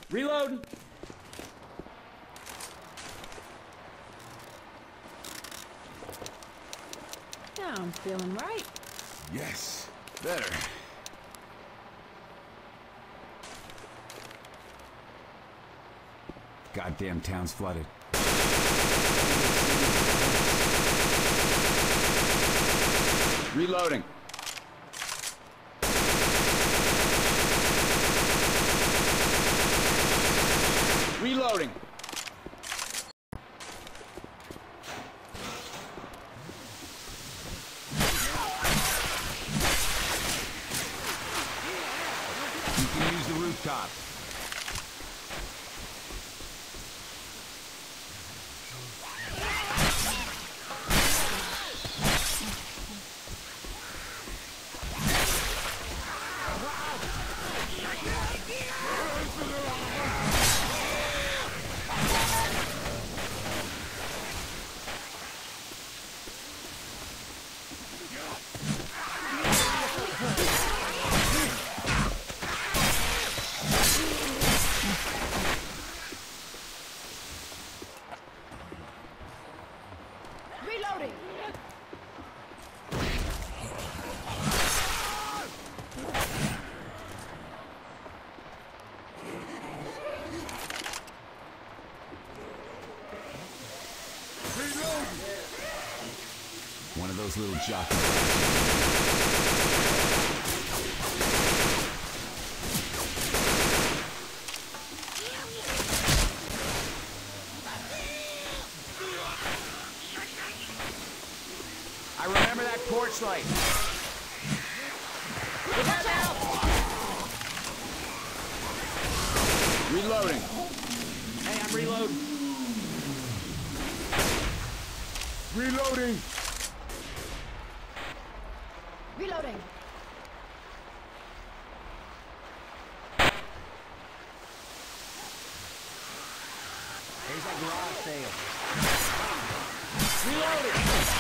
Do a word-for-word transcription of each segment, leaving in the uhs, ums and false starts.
Reloading. Now I'm feeling right. Yes, better. Goddamn town's flooded. Reloading. Reloading. You can use the rooftop. Reloading! One of those little jockeys. I remember that porch light. Watch out! Reloading. Hey, I'm reloading. Reloading. Reloading! There's that garage sale. Reloading.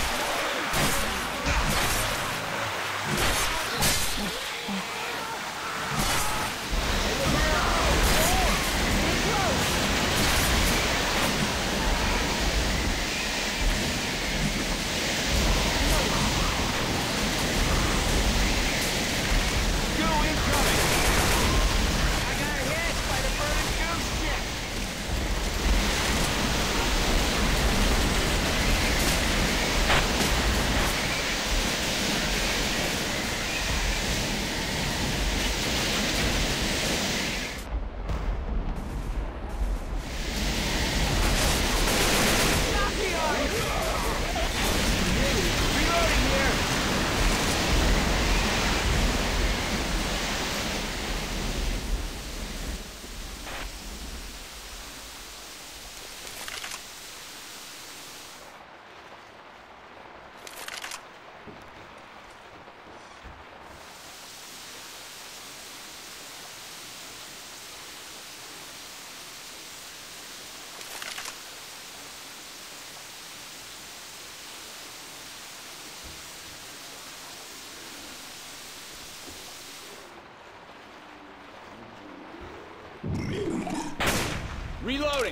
Reloading.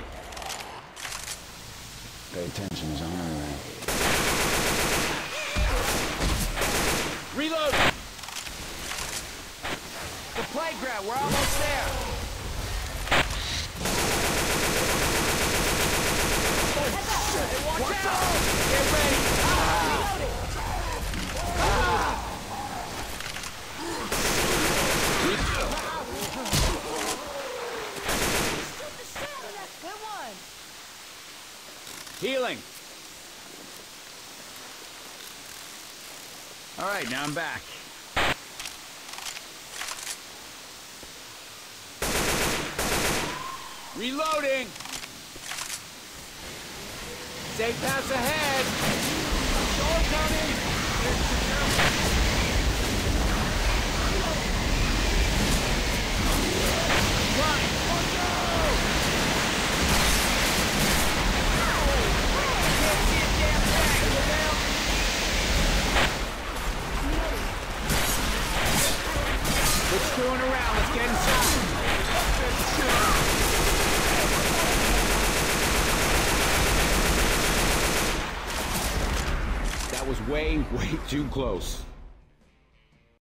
Pay attention, he's on everything. Reloading. The playground, we're almost there. Watch out! Get ready! Ah! Ah! Good one! Healing. All right, now I'm back. Reloading. Safe pass ahead. Door coming. Run. Watch out. Can't see a damn thing. Let's screwing around. Let's get inside. That was way, way too close.